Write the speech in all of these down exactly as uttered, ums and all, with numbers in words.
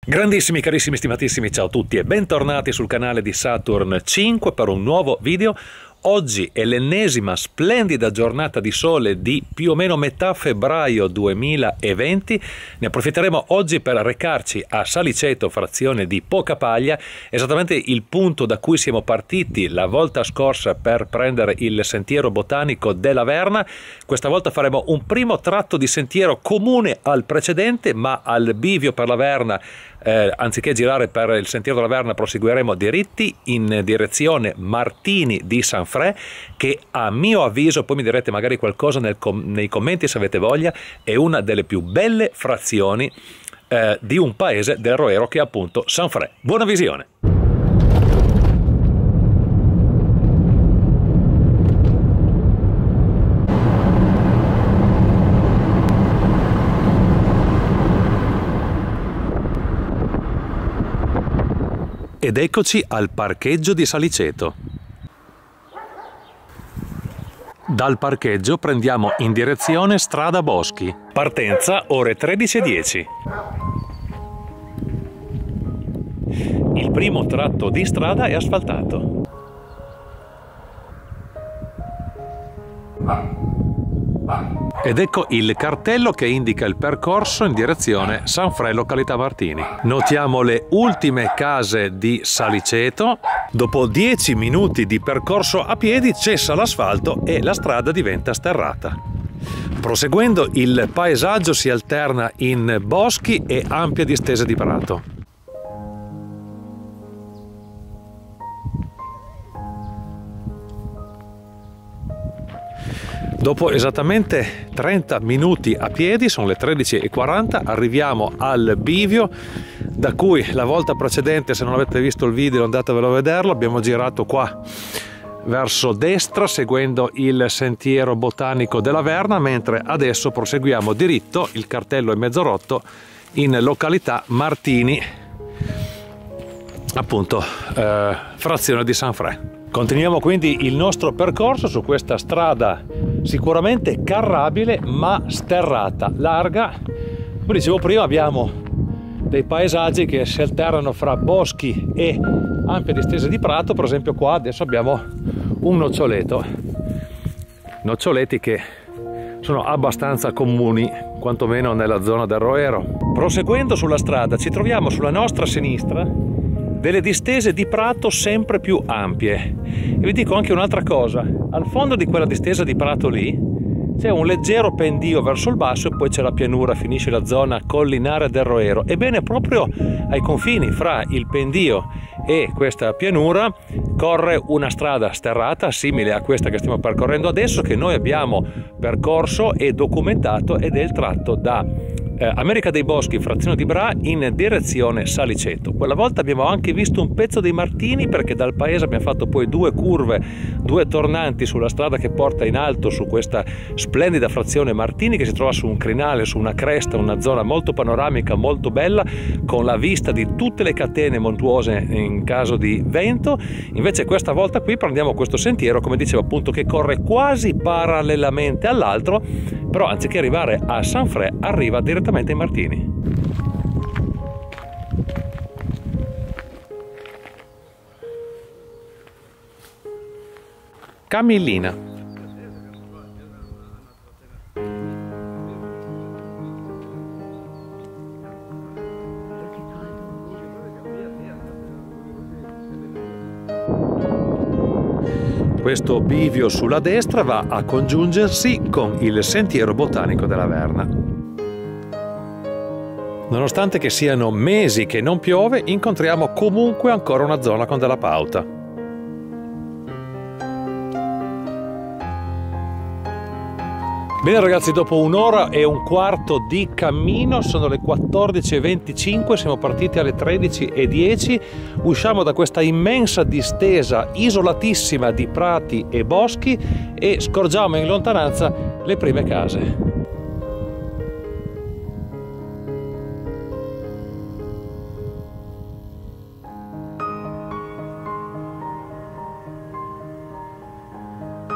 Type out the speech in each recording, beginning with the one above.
Grandissimi, carissimi, stimatissimi, ciao a tutti e bentornati sul canale di Saturn cinque per un nuovo video. Oggi è l'ennesima splendida giornata di sole di più o meno metà febbraio duemilaventi. Ne approfitteremo oggi per recarci a Saliceto, frazione di Pocapaglia, esattamente il punto da cui siamo partiti la volta scorsa per prendere il sentiero botanico della Verna. Questa volta faremo un primo tratto di sentiero comune al precedente, ma al bivio per la Verna, eh, anziché girare per il sentiero della Verna, proseguiremo diritti in direzione Martini di San Fre, che a mio avviso, poi mi direte magari qualcosa nel com nei commenti se avete voglia, è una delle più belle frazioni eh, di un paese del Roero, che è appunto San Fre. Buona visione! Ed eccoci al parcheggio di Saliceto. Dal parcheggio prendiamo in direzione strada Boschi. Partenza ore tredici e dieci. Il primo tratto di strada è asfaltato. Ed ecco il cartello che indica il percorso in direzione San Fre, località Martini. Notiamo le ultime case di Saliceto. Dopo dieci minuti di percorso a piedi cessa l'asfalto e la strada diventa sterrata. Proseguendo, il paesaggio si alterna in boschi e ampie distese di prato. Dopo esattamente trenta minuti a piedi, sono le tredici e quaranta, arriviamo al bivio, da cui la volta precedente, se non avete visto il video andatevelo a vederlo, abbiamo girato qua verso destra seguendo il sentiero botanico della Verna, mentre adesso proseguiamo diritto, il cartello è mezzo rotto, in località Martini, appunto eh, frazione di San Fre. Continuiamo quindi il nostro percorso su questa strada sicuramente carrabile ma sterrata, larga. Come dicevo prima, abbiamo dei paesaggi che si alternano fra boschi e ampie distese di prato. Per esempio qua adesso abbiamo un noccioleto, noccioleti che sono abbastanza comuni quantomeno nella zona del Roero. Proseguendo sulla strada ci troviamo sulla nostra sinistra delle distese di prato sempre più ampie. E vi dico anche un'altra cosa: al fondo di quella distesa di prato lì c'è un leggero pendio verso il basso e poi c'è la pianura, finisce la zona collinare del Roero. Ebbene, proprio ai confini fra il pendio e questa pianura corre una strada sterrata simile a questa che stiamo percorrendo adesso, che noi abbiamo percorso e documentato, ed è il tratto da Eh, America dei Boschi, frazione di Bra, in direzione Saliceto. Quella volta abbiamo anche visto un pezzo dei Martini, perché dal paese abbiamo fatto poi due curve, due tornanti sulla strada che porta in alto su questa splendida frazione Martini, che si trova su un crinale, su una cresta, una zona molto panoramica, molto bella, con la vista di tutte le catene montuose in caso di vento. Invece questa volta qui prendiamo questo sentiero, come dicevo appunto, che corre quasi parallelamente all'altro, però anziché arrivare a San Fre arriva direttamente ai Martini. Camillina. Questo bivio sulla destra va a congiungersi con il sentiero botanico della Verna. Nonostante che siano mesi che non piove, incontriamo comunque ancora una zona con della pauta. Bene ragazzi, dopo un'ora e un quarto di cammino, sono le quattordici e venticinque, siamo partiti alle tredici e dieci, usciamo da questa immensa distesa isolatissima di prati e boschi e scorgiamo in lontananza le prime case.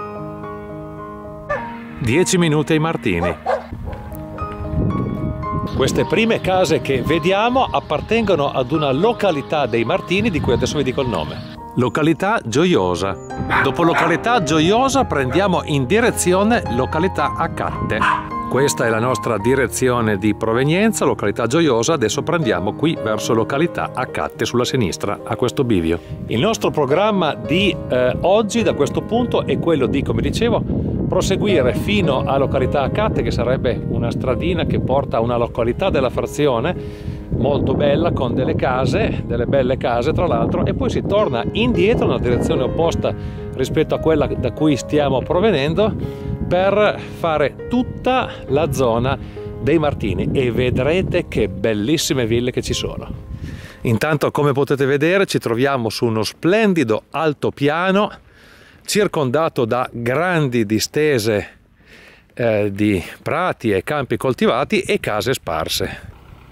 dieci minuti ai Martini. Queste prime case che vediamo appartengono ad una località dei Martini di cui adesso vi dico il nome. Località Gioiosa. Dopo località Gioiosa prendiamo in direzione località Acatte. Questa è la nostra direzione di provenienza, località Gioiosa. Adesso prendiamo qui verso località Acatte sulla sinistra, a questo bivio. Il nostro programma di eh, oggi da questo punto è quello di, come dicevo, proseguire fino a località Acatte, che sarebbe una stradina che porta a una località della frazione molto bella, con delle case, delle belle case tra l'altro, e poi si torna indietro nella direzione opposta rispetto a quella da cui stiamo provenendo per fare tutta la zona dei Martini, e vedrete che bellissime ville che ci sono. Intanto, come potete vedere, ci troviamo su uno splendido altopiano circondato da grandi distese eh, di prati e campi coltivati e case sparse.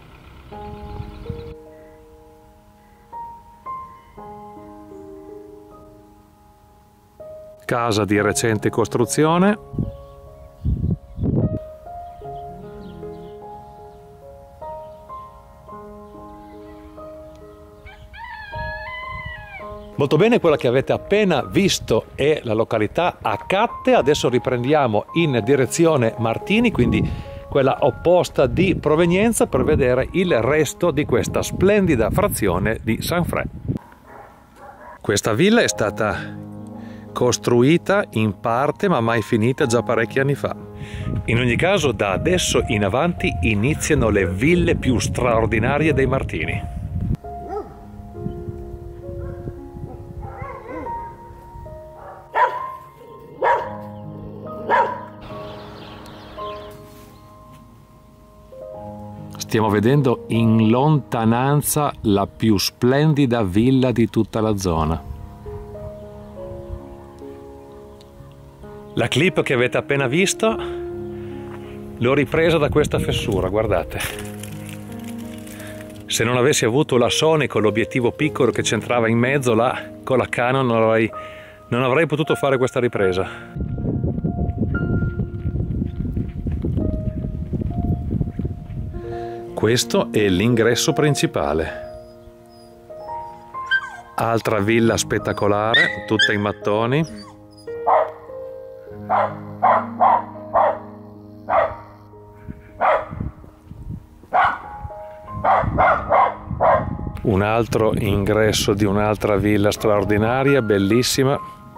Casa di recente costruzione. Molto bene, quella che avete appena visto è la località Acatte. Adesso riprendiamo in direzione Martini, quindi quella opposta di provenienza, per vedere il resto di questa splendida frazione di Saint-Fré. Questa villa è stata costruita in parte ma mai finita già parecchi anni fa. In ogni caso, da adesso in avanti iniziano le ville più straordinarie dei Martini. Stiamo vedendo in lontananza la più splendida villa di tutta la zona. La clip che avete appena visto l'ho ripresa da questa fessura, guardate. Se non avessi avuto la Sony con l'obiettivo piccolo che c'entrava in mezzo là con la Canon, non avrei, non avrei potuto fare questa ripresa. Questo è l'ingresso principale. Altra villa spettacolare, tutta in mattoni. Un altro ingresso di un'altra villa straordinaria, bellissima.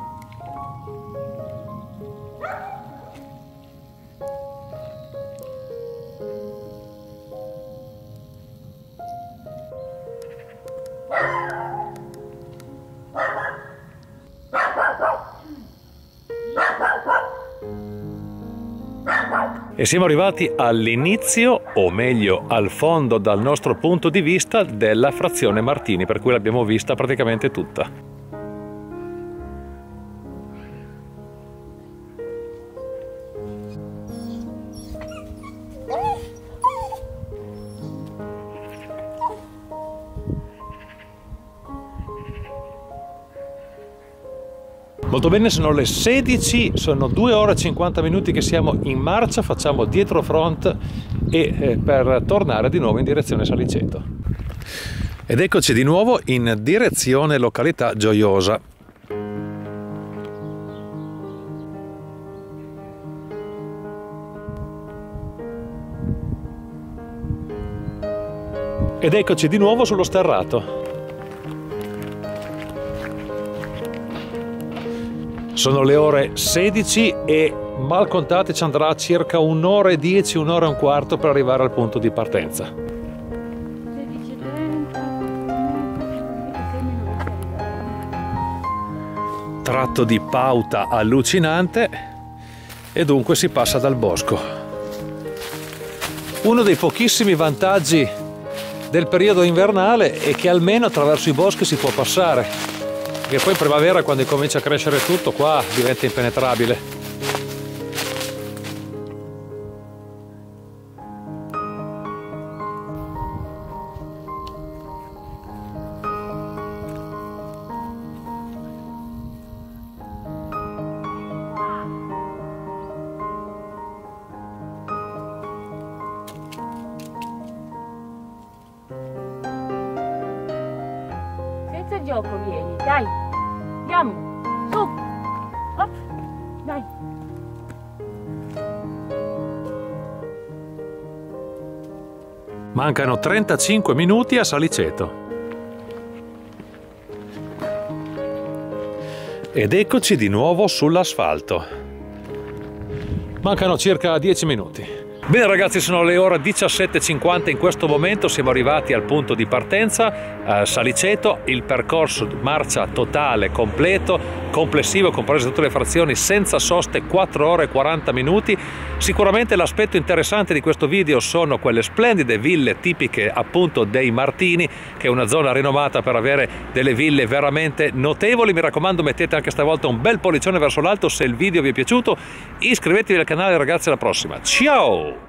E siamo arrivati all'inizio, o meglio al fondo dal nostro punto di vista, della frazione Martini, per cui l'abbiamo vista praticamente tutta. Molto bene, sono le sedici, sono due ore e cinquanta minuti che siamo in marcia, facciamo dietro front e eh, per tornare di nuovo in direzione Saliceto. Ed eccoci di nuovo in direzione località Gioiosa. Ed eccoci di nuovo sullo sterrato. Sono le ore sedici e mal contate ci andrà circa un'ora e dieci, un'ora e un quarto per arrivare al punto di partenza. sedici e trenta. Tratto di pauta allucinante e dunque si passa dal bosco. Uno dei pochissimi vantaggi del periodo invernale è che almeno attraverso i boschi si può passare. Che poi in primavera, quando comincia a crescere tutto, qua diventa impenetrabile. al gioco, vieni, dai. Andiamo, su. Op, dai. Mancano trentacinque minuti a Saliceto. Ed eccoci di nuovo sull'asfalto. Mancano circa dieci minuti. Bene ragazzi, sono le ore diciassette e cinquanta, in questo momento siamo arrivati al punto di partenza, a Saliceto, il percorso marcia totale, completo, complessivo, comprese tutte le frazioni, senza soste, quattro ore e quaranta minuti. Sicuramente l'aspetto interessante di questo video sono quelle splendide ville tipiche appunto dei Martini, che è una zona rinomata per avere delle ville veramente notevoli. Mi raccomando, mettete anche stavolta un bel pollicione verso l'alto se il video vi è piaciuto, iscrivetevi al canale ragazzi, alla prossima, ciao!